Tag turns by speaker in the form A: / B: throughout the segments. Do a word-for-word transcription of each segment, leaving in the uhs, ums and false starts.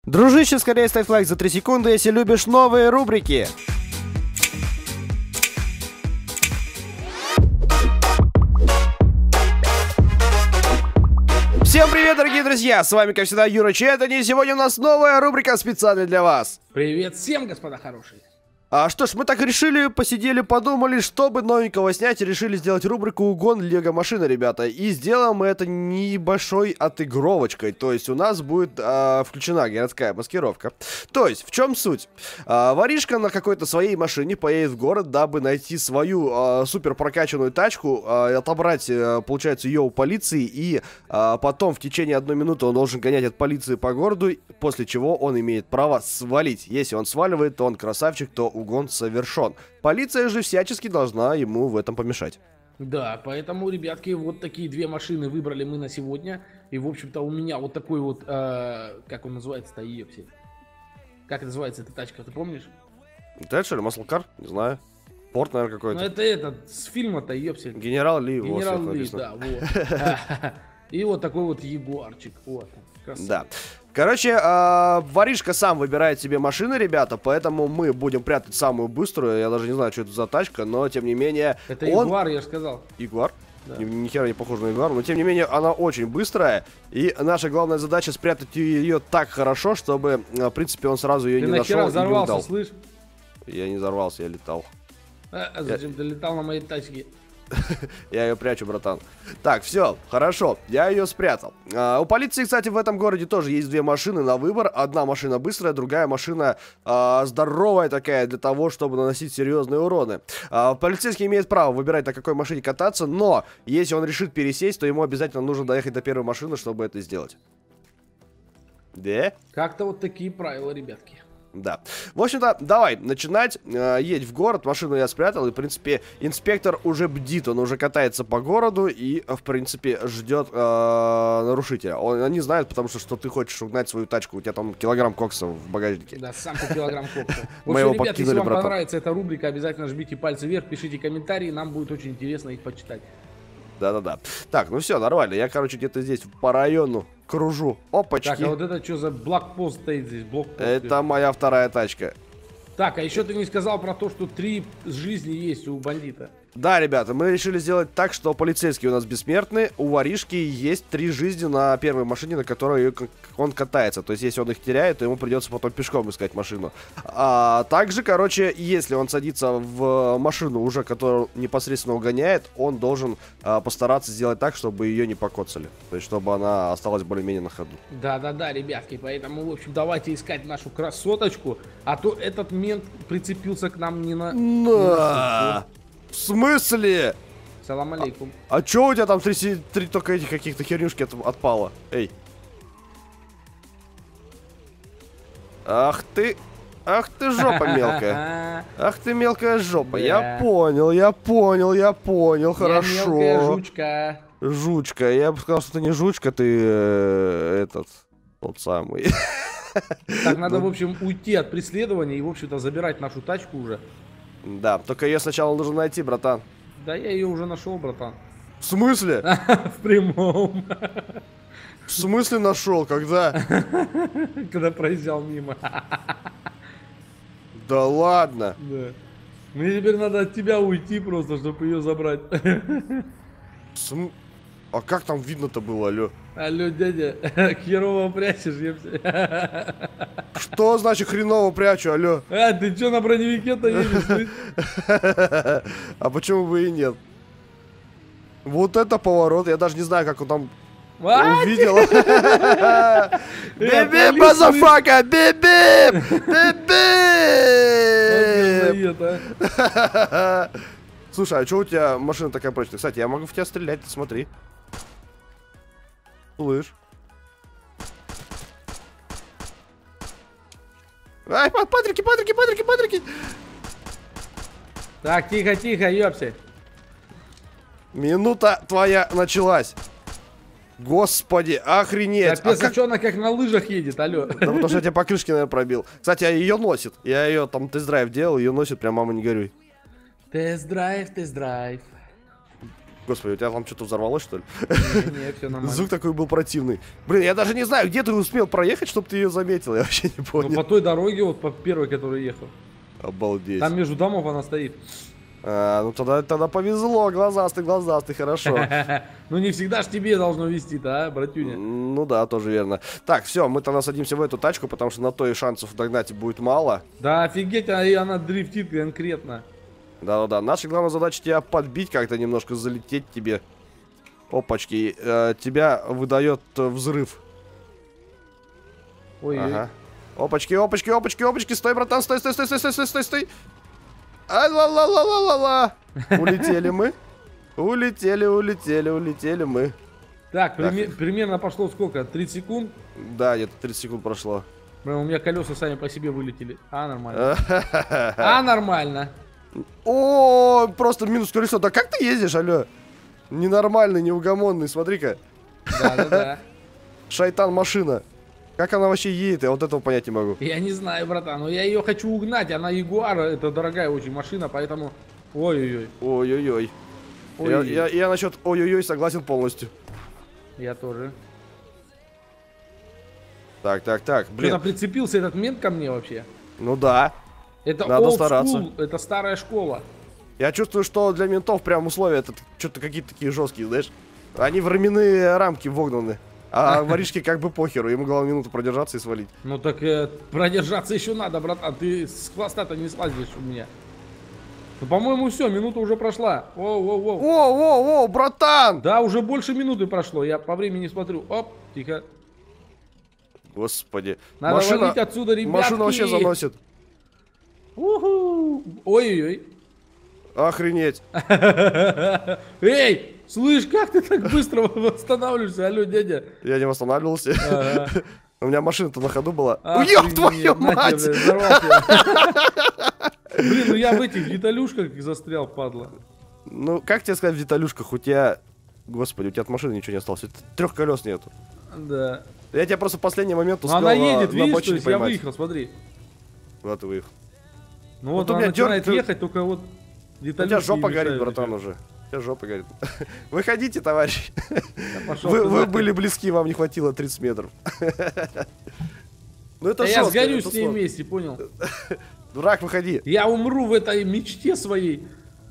A: Дружище, скорее ставь лайк за три секунды, если любишь новые рубрики. Всем привет, дорогие друзья! С вами, как всегда, Юра Четани, и сегодня у нас новая рубрика специально для вас.
B: Привет всем, господа хорошие!
A: А что ж, мы так решили, посидели, подумали, чтобы новенького снять, и решили сделать рубрику «Угон Лего машины», ребята. И сделаем мы это небольшой отыгровочкой, то есть у нас будет а, включена городская маскировка. То есть, в чем суть? А, воришка на какой-то своей машине поедет в город, дабы найти свою а, супер прокачанную тачку, а, отобрать, а, получается, ее у полиции, и а, потом в течение одной минуты он должен гонять от полиции по городу, после чего он имеет право свалить. Если он сваливает, то он красавчик, то угон совершен. Полиция же всячески должна ему в этом помешать.
B: Да, поэтому, ребятки, вот такие две машины выбрали мы на сегодня. И, в общем-то, у меня вот такой вот, э, как он называется-то, епси. Как называется эта тачка, ты помнишь?
A: Это что ли, маслкар? Не знаю. Порт, наверное, какой-то.
B: Ну, это этот, с фильма-то, епси.
A: Генерал Ли.
B: Генерал вот, Ли, да, вот. И вот такой вот ягуарчик, вот.
A: Да. Короче, э, воришка сам выбирает себе машины, ребята, поэтому мы будем прятать самую быструю. Я даже не знаю, что это за тачка, но тем не менее...
B: Это
A: он...
B: Ягуар, я же сказал.
A: Ягуар?
B: Да.
A: Ни, ни хера не похож на Ягуар, но тем не менее она очень быстрая. И наша главная задача спрятать ее так хорошо, чтобы, в принципе, он сразу ее
B: ты
A: не нашел и не
B: взорвался,
A: удал.
B: слышь?
A: Я не взорвался, я летал.
B: А, а зачем я... ты летал на моей тачке?
A: Я ее прячу, братан. Так, все, хорошо, я ее спрятал. а, У полиции, кстати, в этом городе тоже есть две машины на выбор. Одна машина быстрая, другая машина а, здоровая такая, для того, чтобы наносить серьезные уроны. а, Полицейский имеет право выбирать, на какой машине кататься, но если он решит пересесть, то ему обязательно нужно доехать до первой машины, чтобы это сделать. Да?
B: Как-то вот такие правила, ребятки.
A: Да. В общем-то, давай начинать. Э, едь в город, машину я спрятал. И, в принципе, инспектор уже бдит. Он уже катается по городу и, в принципе, ждет э, нарушителя. Он, они знают, потому что, что ты хочешь угнать свою тачку. У тебя там килограмм кокса в багажнике.
B: Да, сам ты килограмм кокса. В
A: Мы его
B: общем, ребят,
A: подкинули,
B: если вам
A: братан.
B: понравится эта рубрика, обязательно жмите пальцы вверх, пишите комментарии. Нам будет очень интересно их почитать.
A: Да-да-да. Так, ну все, нормально. Я, короче, где-то здесь по району кружу. Опачки.
B: Так, а вот это что за блокпост стоит здесь? Блокпост.
A: Это моя вторая тачка.
B: Так, а еще ты не сказал про то, что три жизни есть у бандита.
A: Да, ребята, мы решили сделать так, что полицейские у нас бессмертны, у воришки есть три жизни на первой машине, на которой он катается. То есть, если он их теряет, то ему придется потом пешком искать машину. А также, короче, если он садится в машину, уже которую непосредственно угоняет, он должен а, постараться сделать так, чтобы ее не покоцали. То есть, чтобы она осталась более-менее на ходу.
B: Да-да-да, ребятки, поэтому, в общем, давайте искать нашу красоточку, а то этот мент прицепился к нам не на...
A: На... В смысле?
B: Салам алейкум.
A: А, а чё у тебя там три, три только этих каких-то хернюшки от, отпало? Эй. Ах ты. Ах ты жопа мелкая. Ах ты мелкая жопа.
B: Да.
A: Я понял, я понял, я понял. Хорошо.
B: Я мелкая жучка.
A: Жучка. Я бы сказал, что ты не жучка, ты э, этот, тот самый.
B: Так, надо, в общем, уйти от преследования и, в общем-то, забирать нашу тачку уже.
A: Да, только ее сначала нужно найти, братан.
B: Да я ее уже нашел, братан.
A: В смысле?
B: В прямом.
A: В смысле нашел? Когда?
B: Когда проезжал мимо.
A: Да ладно.
B: Да. Мне теперь надо от тебя уйти просто, чтобы ее забрать.
A: См... А как там видно-то было, алло?
B: Алло, дядя, херово прячешь, епся.
A: Что значит хреново прячу, алло?
B: А, ты что на броневике-то едешь?
A: А почему бы и нет? Вот это поворот, я даже не знаю, как он там увидел. Биби, базафака, биби! Биби! Слушай, а что у тебя машина такая прочная? Кстати, я могу в тебя стрелять, ты смотри. Слышь. Ай, патрики, патрики, патрики, патрики!
B: Так, тихо, тихо, ёпси.
A: Минута твоя началась. Господи, охренеть.
B: Капец,
A: а как...
B: а что она как на лыжах едет, алло?
A: Да потому что я тебя покрышки, наверное, пробил. Кстати, ее носит. Я ее там тест-драйв делал, ее носит, прям, мама, не горюй.
B: Тест-драйв, тест-драйв.
A: Господи, у тебя там что-то взорвалось, что ли?
B: Не, все нормально.
A: Звук такой был противный. Блин, я даже не знаю, где ты успел проехать, чтобы ты ее заметил. Я вообще не понял.
B: Ну, по той дороге, вот по первой, которой ехал.
A: Обалдеть.
B: Там между домов она стоит.
A: А, ну тогда, тогда повезло, глазастый, глазастый, хорошо.
B: Ну не всегда ж тебе должно вести-то, а, братюня?
A: Ну да, тоже верно. Так, все, мы тогда садимся в эту тачку, потому что на то и шансов догнать будет мало.
B: Да офигеть, а и она дрифтит конкретно.
A: Да-да-да, наша главная задача тебя подбить как-то, немножко залететь тебе. Опачки, э, тебя выдает э, взрыв.
B: Ой,
A: Ага. Опачки, опачки, опачки, опачки, стой, братан, стой, стой, стой, стой, стой, стой, стой, стой. А-ла-ла-ла-ла-ла-ла. Улетели мы. Улетели, улетели, улетели мы.
B: так, прими- примерно пошло сколько? тридцать секунд?
A: Да, где-то тридцать секунд прошло.
B: Блин, у меня колеса сами по себе вылетели. А, нормально. А, нормально.
A: О, просто минус колесо. Да как ты ездишь, алло? Ненормальный, неугомонный, смотри-ка.
B: Да-да-да.
A: Шайтан машина. Как она вообще едет, я вот этого понять не могу.
B: Я не знаю, братан, но я ее хочу угнать. Она Ягуар, это дорогая очень машина, поэтому... Ой-ой-ой.
A: Ой-ой-ой. Я,
B: Ой.
A: я, я насчет ой-ой-ой согласен полностью.
B: Я тоже.
A: Так, так, так,
B: Что-то
A: блин.
B: прицепился этот мент ко мне вообще.
A: Ну да.
B: Это
A: Надо
B: old
A: стараться.
B: school, это старая школа.
A: Я чувствую, что для ментов прям условия это что-то какие-то такие жесткие, знаешь. Они в временные рамки вогнаны. А воришке как бы похеру, ему главное минуту продержаться и свалить.
B: Ну так э, продержаться еще надо, братан. Ты с хвоста-то не слазишь у меня. Ну, по-моему, все, минута уже прошла. Воу-воу-воу.
A: О-о-о, братан!
B: Да, уже больше минуты прошло. Я по времени смотрю. Оп, тихо.
A: Господи.
B: Надо
A: машина,
B: валить отсюда, ребятки.
A: машина вообще заносит.
B: Уху. Ой-ой-ой.
A: Охренеть.
B: Эй, слышь, как ты так быстро восстанавливаешься? Алло, дядя.
A: Я не восстанавливался.
B: Ага.
A: У меня машина-то на ходу была.
B: Охренеть,
A: Ёб твою
B: на тебе,
A: мать!
B: блядь, взорвал тебя. Блин, ну я в этих деталюшках застрял, падла.
A: Ну, как тебе сказать в деталюшках, у тебя... Господи, у тебя от машины ничего не осталось. Трех колес нету.
B: Да.
A: Я тебя просто в последний момент
B: Ну
A: успел
B: она
A: на-
B: едет,
A: на
B: видишь, то
A: обочине
B: есть я
A: поймать.
B: выехал, смотри.
A: Куда ты выехал?
B: Ну
A: Вот
B: вот
A: у
B: она
A: меня
B: начинает
A: дёрг-
B: ехать, только вот
A: У
B: деталюшки
A: тебя жопа
B: ей
A: горит,
B: мешают
A: братан,
B: ещё.
A: уже. У тебя жопа горит. Выходите, товарищ.
B: Да пошёл
A: Вы,
B: ты
A: вы
B: нахуй.
A: были близки, вам не хватило тридцать метров. Ну это
B: Да я
A: жестко,
B: сгорю
A: это
B: с ней
A: сложно.
B: вместе, понял?
A: Дурак, выходи.
B: Я умру в этой мечте своей.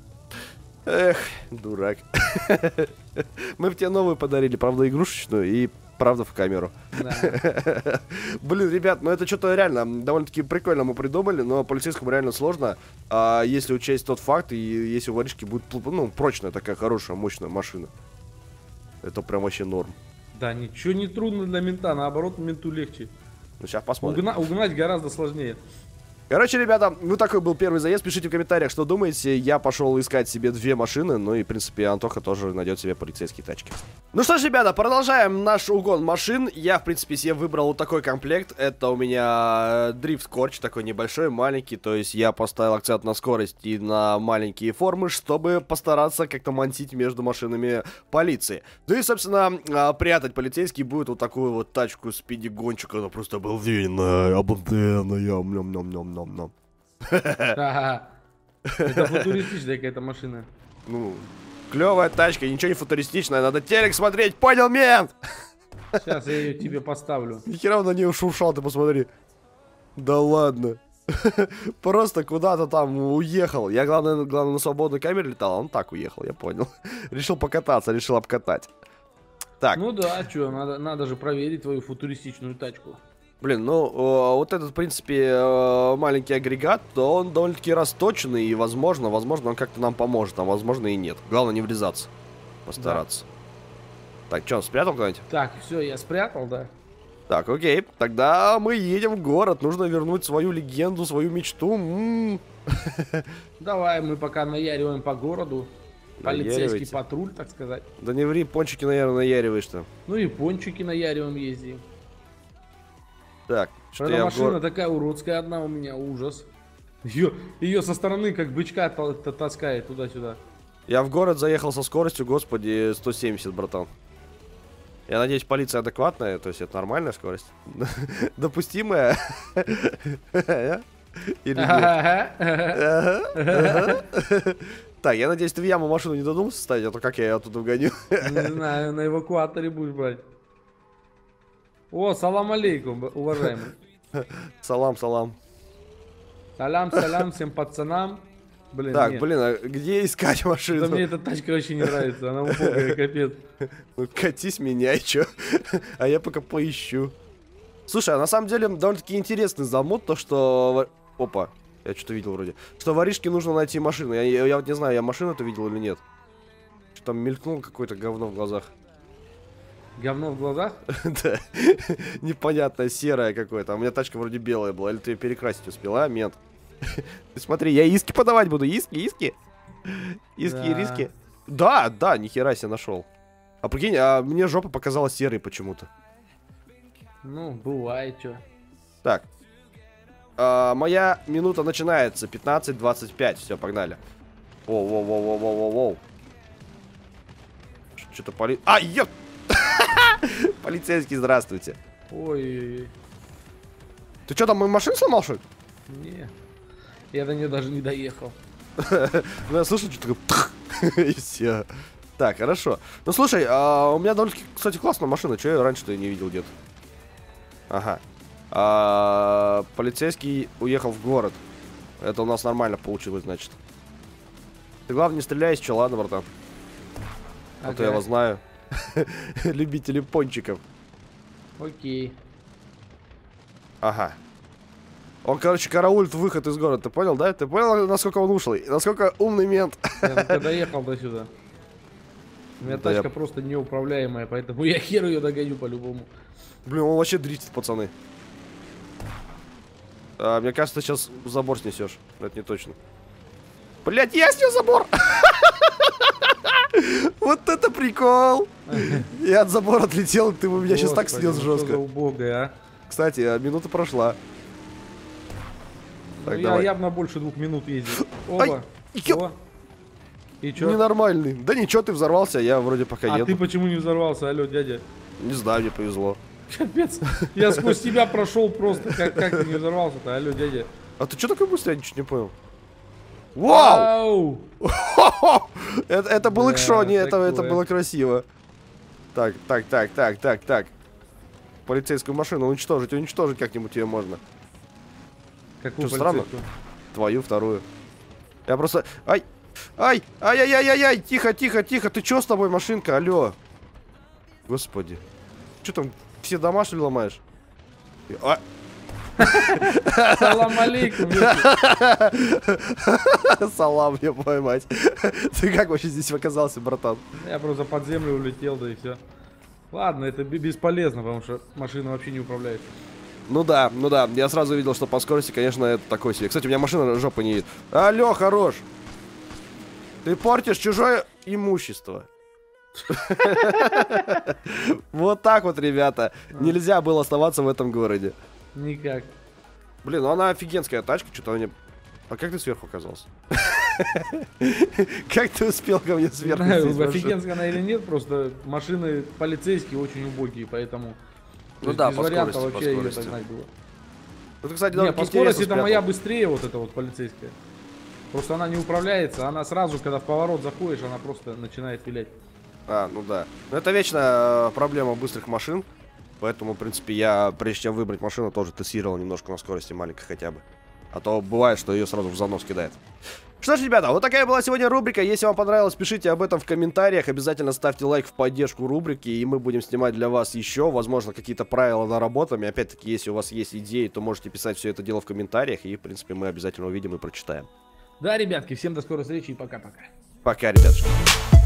A: Эх, дурак. Мы бы тебе новую подарили, правда, игрушечную и правда в камеру.
B: Да.
A: Блин, ребят, ну это что-то реально довольно-таки прикольно мы придумали, но полицейскому реально сложно, а если учесть тот факт, и если у воришки будет, ну, прочная такая хорошая, мощная машина. Это прям вообще норм.
B: Да, ничего не трудно для мента, наоборот, менту легче.
A: Ну, сейчас посмотрим.
B: Угна- угнать гораздо сложнее.
A: Короче, ребята, ну такой был первый заезд. Пишите в комментариях, что думаете. Я пошел искать себе две машины. Ну и, в принципе, Антоха тоже найдет себе полицейские тачки. Ну что ж, ребята, продолжаем наш угон машин. Я, в принципе, себе выбрал вот такой комплект. Это у меня дрифт корч, такой небольшой, маленький. То есть я поставил акцент на скорость и на маленькие формы, чтобы постараться как-то мансить между машинами полиции. Ну и, собственно, а, прятать полицейский будет вот такую вот тачку спиди-гончик. Она просто обалденная, обалденная, ням-ням-ням-ням. Ном-ном.
B: Ага. Это футуристичная какая-то машина.
A: Ну, клевая тачка, ничего не футуристичное, надо телек смотреть, понял, мент?
B: Сейчас я ее тебе поставлю.
A: Нихера он на нее шуршал, ты посмотри. Да ладно. Просто куда-то там уехал. Я, главное, главное, на свободной камере летал, а он так уехал, я понял. Решил покататься, решил обкатать. Так.
B: Ну да, что, надо, надо же проверить твою футуристичную тачку.
A: Блин, ну, э, вот этот, в принципе, э, маленький агрегат, то он довольно-таки расточенный, и, возможно, возможно, он как-то нам поможет, а возможно и нет. Главное не врезаться, постараться. Да. Так, что, он спрятал куда-нибудь?
B: Так, все, я спрятал, да?
A: Так, окей, тогда мы едем в город, нужно вернуть свою легенду, свою мечту. М-м.
B: Давай мы пока наяриваем по городу. Полицейский
A: Наяривайте.
B: патруль, так сказать.
A: Да не ври, пончики, наверное, наяриваешь-то.
B: Ну и пончики наяриваем ездим.
A: Так, что
B: Эта
A: я в
B: машина
A: город...
B: такая уродская одна у меня, ужас. Ее, ее со стороны как бычка та- та- таскает туда-сюда.
A: Я в город заехал со скоростью, господи, сто семьдесят, братан. Я надеюсь, полиция адекватная, то есть это нормальная скорость? Допустимая? Или нет?
B: Ага.
A: Ага, ага. Так, я надеюсь, ты в яму машину не додумался ставить, а то как я ее оттуда угоню?
B: Не знаю, на эвакуаторе будешь брать. О, салам алейкум, уважаемый.
A: Салам, салам.
B: Салям, салям всем пацанам. Блин,
A: Так,
B: нет.
A: блин, а где искать машину?
B: Да мне эта тачка вообще не нравится, она убогая, капец.
A: Ну, катись, меняй, чё. А я пока поищу. Слушай, а на самом деле довольно-таки интересный замут, то что... Опа, я что-то видел вроде. Что воришке нужно найти машину. Я, я, я вот не знаю, я машину-то видел или нет. Что там мелькнул какое-то говно в глазах.
B: Говно в глазах?
A: Да, непонятное, серое какое-то. А у меня тачка вроде белая была. Или ты ее перекрасить успела, а? Мент. Ты смотри, я иски подавать буду. Иски, иски. Иски и риски. Да, да, нихера себе нашел. А прикинь, а мне жопа показалась серой почему-то.
B: Ну, бывает, чё.
A: Так. А, моя минута начинается. пятнадцать двадцать пять. Все, погнали. Воу-воу-воу-воу-воу-воу. Что-то поли... А, ёп! Полицейский, здравствуйте.
B: Ой-ой-ой.
A: Ты что, там мою машину сломал, что ли?
B: Не. Я до нее даже не доехал.
A: Ну, я слышу, что такое... И все. Так, хорошо. Ну, слушай, а, у меня довольно-таки, кстати, классная машина. Чего я раньше-то не видел где-то? Ага. А, полицейский уехал в город. Это у нас нормально получилось, значит. Ты, главное, не стреляй из чела, ладно, братан? А то я вас знаю. Любители пончиков.
B: Окей.
A: Ага. Он, короче, караулит выход из города, ты понял, да? Ты понял, насколько он ушлый? Насколько умный мент?
B: Я только доехал до сюда. У меня
A: Да
B: тачка
A: я...
B: просто неуправляемая, поэтому я хер ее догоню по-любому.
A: Блин, он вообще дрифтит, пацаны. А, мне кажется, ты сейчас забор снесешь. Это не точно. Блять, я снес забор! Вот это прикол! Я от забора отлетел, ты у меня сейчас так снес жестко.
B: Убогая, а.
A: Кстати, минута прошла.
B: Ну, я явно больше двух минут ездил. Оба. О. И чё?
A: Ненормальный. Да ничего, ты взорвался, я вроде пока еду.
B: А ты почему не взорвался, алло, дядя?
A: Не знаю, мне повезло.
B: Капец, я сквозь тебя прошел просто, как, как ты не взорвался-то, алло, дядя?
A: А ты что такой быстрый, я ничего не понял. Вау! это, это был экшон, это, это было красиво. Так, так, так, так, так, так. Полицейскую машину уничтожить, уничтожить как-нибудь ее можно.
B: Какую
A: что, странно? Твою, вторую. Я просто... Ай! Ай! Ай-яй-яй-яй-яй! Тихо, тихо, тихо! Ты чё с тобой, машинка? Алло! Господи. Чё там, все дома, что ли, ломаешь? А...
B: Салам алейкум.
A: Салам, я поймать. Ты как вообще здесь оказался, братан?
B: Я просто под землю улетел, да и все. Ладно, это бесполезно, потому что машина вообще не управляется.
A: Ну да, ну да, я сразу увидел, что по скорости, конечно, это такой себе. Кстати, у меня машина жопы не видит. Алло, хорош! Ты портишь чужое имущество. Вот так вот, ребята. Нельзя было оставаться в этом городе.
B: Никак.
A: Блин, ну она офигенская тачка, что-то мне... А как ты сверху оказался? Как ты успел ко мне сверху?
B: Офигенская она или нет, просто машины полицейские очень убогие, поэтому...
A: Ну да, по скорости, по скорости.
B: Это, кстати, не, по скорости это моя быстрее, вот эта вот полицейская. Просто она не управляется, она сразу, когда в поворот заходишь, она просто начинает вилять.
A: А, ну да. Но это вечная проблема быстрых машин. Поэтому, в принципе, я, прежде чем выбрать машину, тоже тестировал немножко на скорости маленькой хотя бы. А то бывает, что ее сразу в занос кидает. Что ж, ребята, вот такая была сегодня рубрика. Если вам понравилось, пишите об этом в комментариях. Обязательно ставьте лайк в поддержку рубрики, и мы будем снимать для вас еще, возможно, какие-то правила наработами. Опять-таки, если у вас есть идеи, то можете писать все это дело в комментариях, и, в принципе, мы обязательно увидим и прочитаем.
B: Да, ребятки, всем до скорой встречи и пока-пока.
A: Пока, ребятушки.